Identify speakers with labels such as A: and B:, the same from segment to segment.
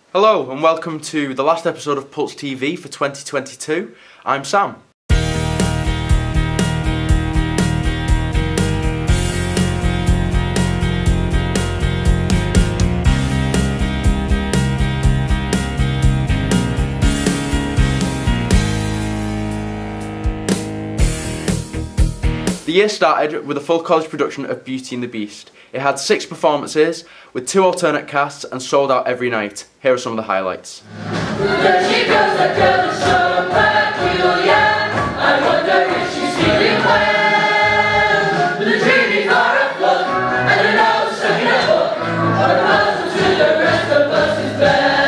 A: Hello and welcome to the last episode of Pulse TV for 2022. I'm Sam. The year started with a full college production of Beauty and the Beast. It had 6 performances with 2 alternate casts and sold out every night. Here are some of the highlights.
B: There she goes, that girl is so peculiar. I wonder if she's feeling well. With a dreamy for a float and a nose stuck in a book. What a puzzle to the rest of us is bad.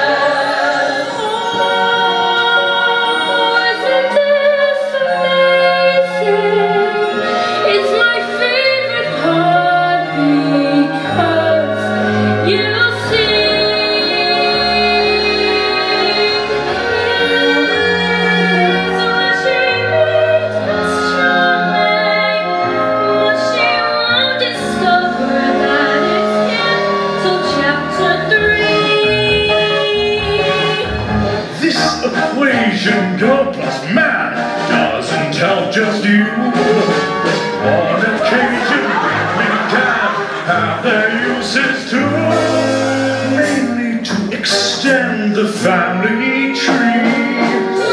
C: God plus man doesn't help just you. On occasion we can have their uses too, mainly to extend the family tree.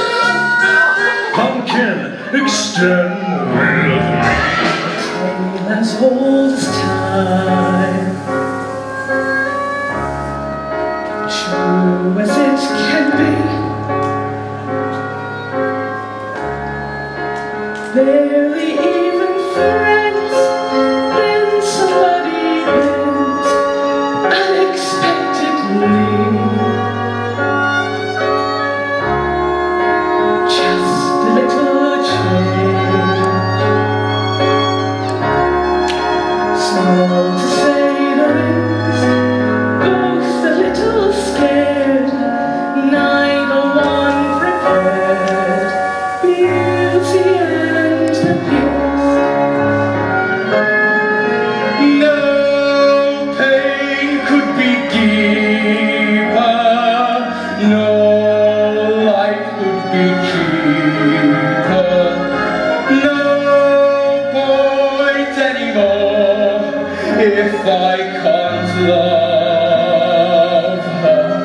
C: Pumpkin, extend with me. As old as time, true as it can be. Barely even friends, then somebody bends unexpectedly. Just a little change, small to say the least, both a little scared, neither one prepared. Beauty and the Beast. No pain could be deeper, no life could be cheaper, no point anymore if I can't love her.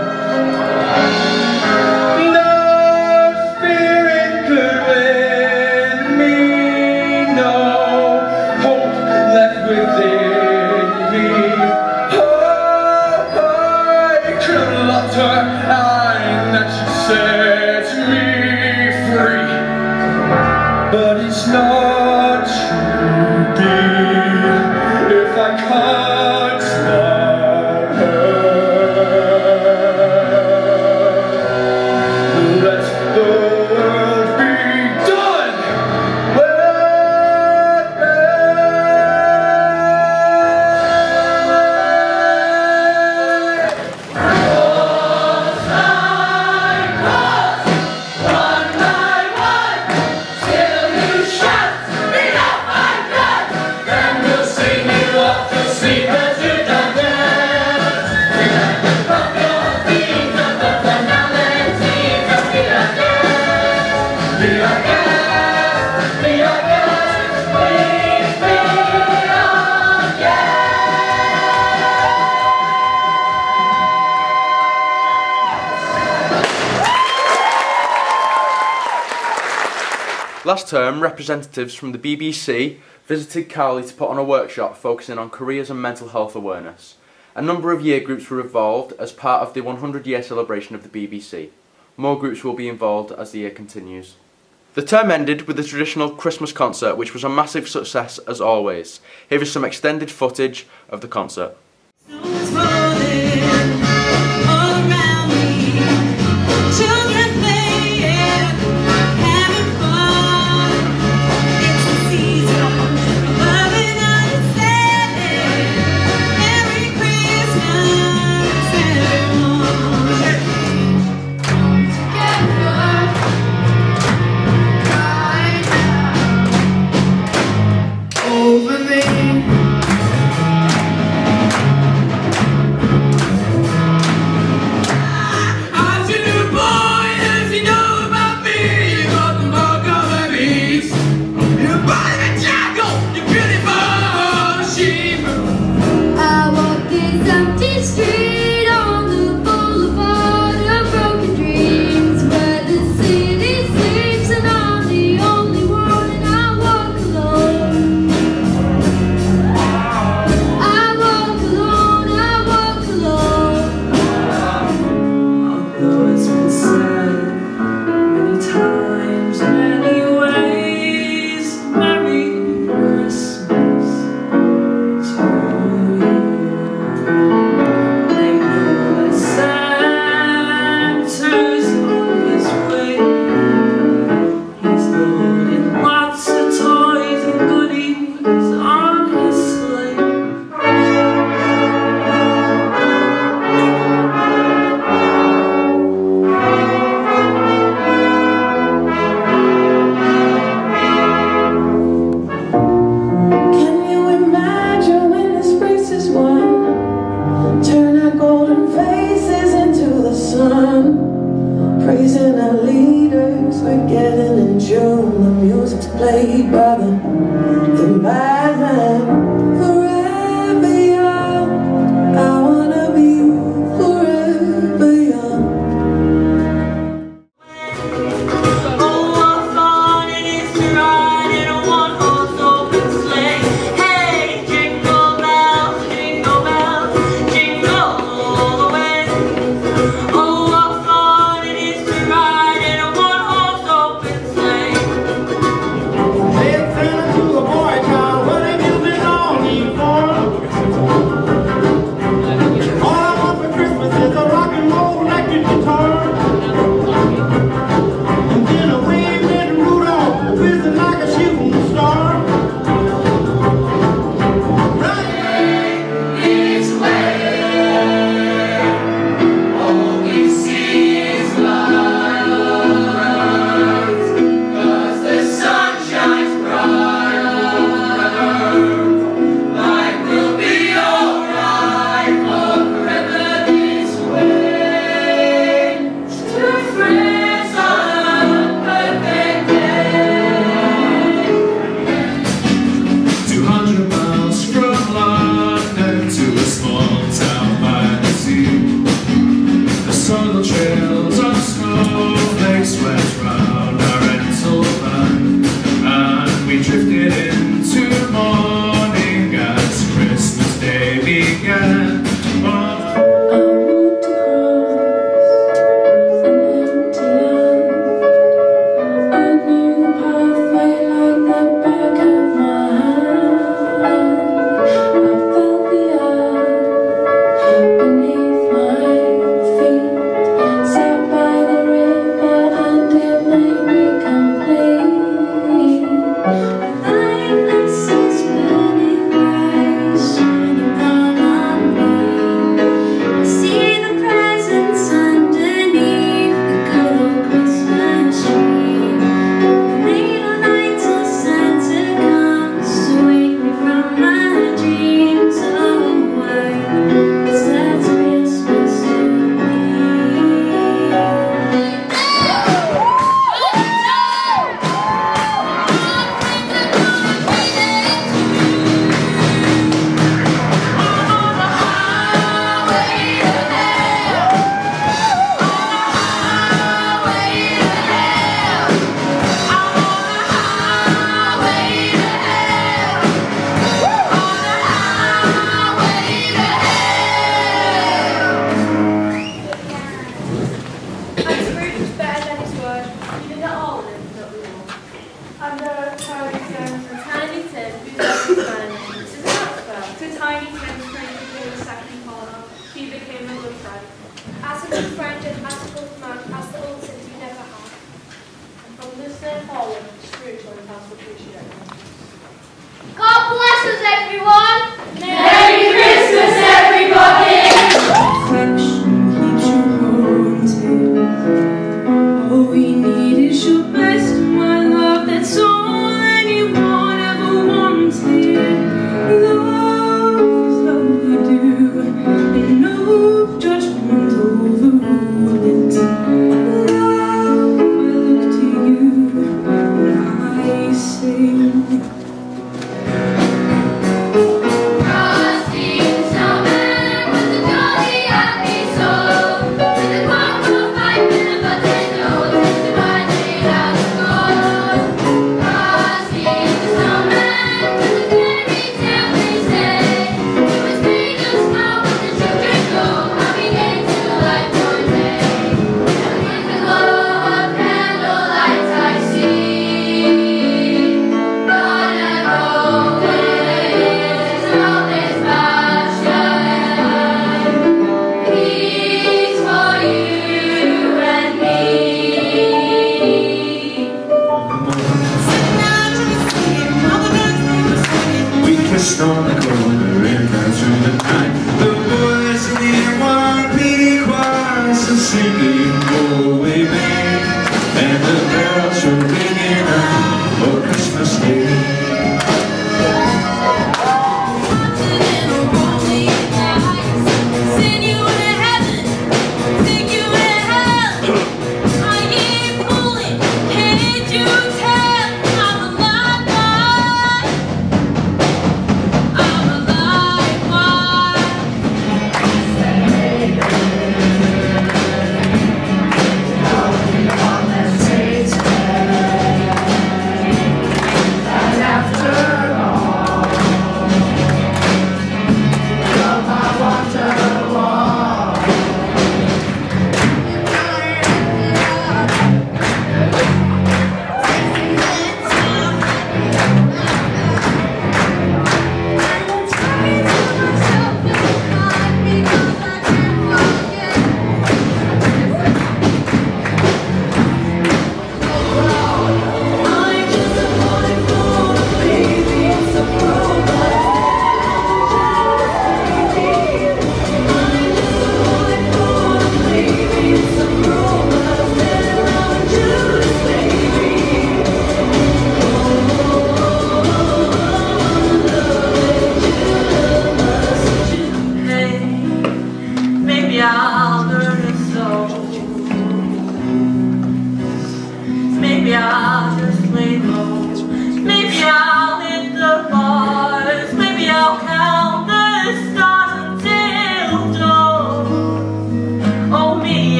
C: No spirit could win me, no hope left within me. Hope I could have loved her and that she set me free, but it's not to be if I can't love her. Let the world be done with me. Cross by cross, one by one, till you shout, enough, I'm done. Then we'll sing you off to sleep as you're done dance. From your feet up the finality of the again. Be our guest, be our guest, please be our guest.
A: Last term, representatives from the BBC visited Cowley to put on a workshop focusing on careers and mental health awareness. A number of year groups were involved as part of the 100-year celebration of the BBC. More groups will be involved as the year continues. The term ended with the traditional Christmas concert, which was a massive success as always. Here is some extended footage of the concert.
B: Over me.
D: sun, praising our leaders. We're getting in June. The music's played by the bad man. Forever young, I wanna be forever young.
C: Oh, what fun it is to ride in a one-horse open sleigh. Hey, jingle bells, jingle all the way. Oh, what fun it is to ride in a one-horse open sleigh.
E: Said Santa to the boy child, what have you been longing for? All I want for Christmas is a rock and roll electric guitar. And then a waving Rudolph, whizzing like a shooting star. Right this way, all we see is lights, 'cause the sun shines bright. Life will be alright forever this way. To friends on a perfect day.
F: 200 miles from London to a small town by the sea. The soil trails of snowflakes swept round our rental van, and we drifted into morning as Christmas Day began. Oh,
D: I walked across an empty land. I knew the pathway like the back of my hand. I felt the earth beneath my feet. Sat by the river and it made me complete. Lifeless is burning light shining down on me. I see the presents underneath the good old Christmas tree. Late all night till Santa comes to wake me from my dreams. Oh, why is that Christmas to me?
G: And Scrooge was better than his word. He did it all in that we all. And there are Tiny Tim, who's always friend, is an expert. To Tiny Tim, Scrooge became a second father. He became a good friend. As a good friend and as a good man, as the old city never had. And from this day forward, Scrooge learned how to appreciate it.
B: God bless us, everyone!
C: Merry Christmas, everybody!
D: Affection keeps you haunted. All we need is your best, my love. That's all anyone ever wanted. Love is love we do, and no judgment overruled it. Love, I look to you and I sing.
B: Frosty the snowman was a jolly happy soul, with a quack of pipe and a button nose, and a mind made out of gold. Frosty the snowman was a fairy tale, they say. He was made of snow, but the children go, how he came to life one day. And with the glow of candlelight I see, gonna go with all this passion. Peace for you and me.
F: we kissed on the corner and down through the night. The boys in the one lady choirs are singing "Oh, we may," and the bells are ringing out for Christmas Day.
B: Send you to heaven, take you to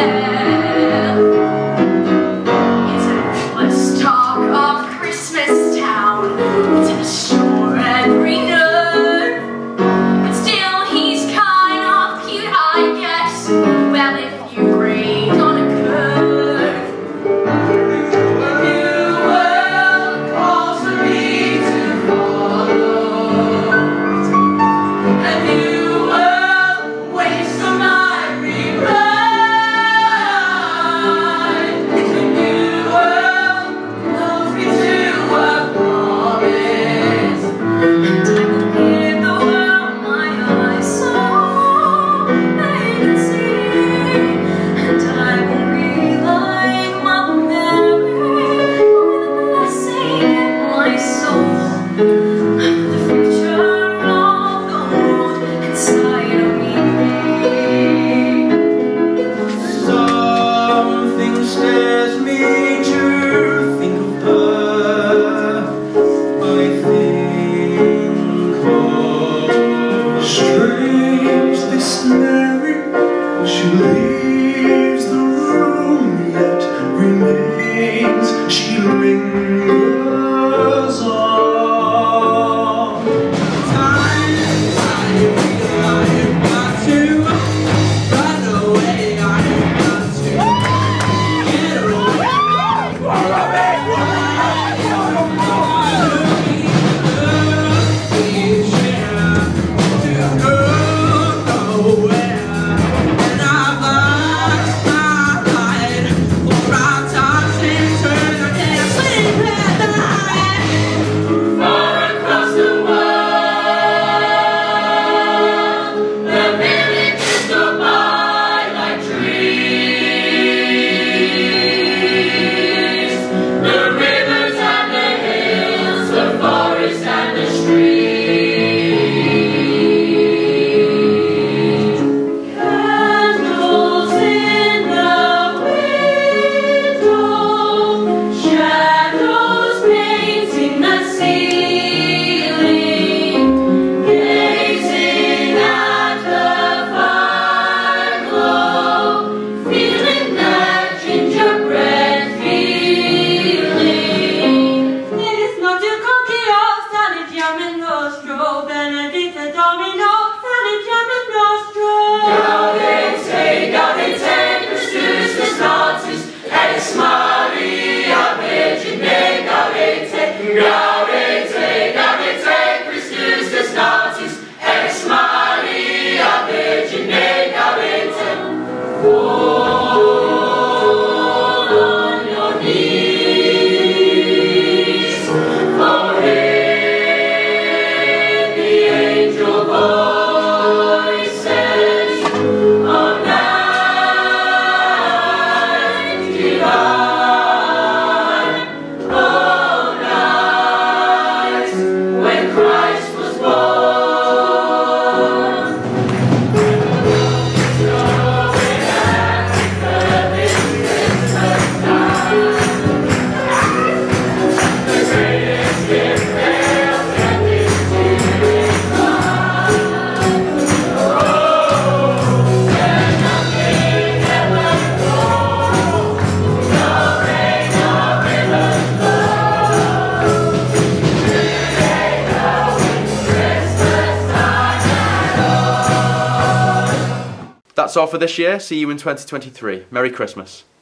A: That's all for this year. See you in 2023. Merry Christmas.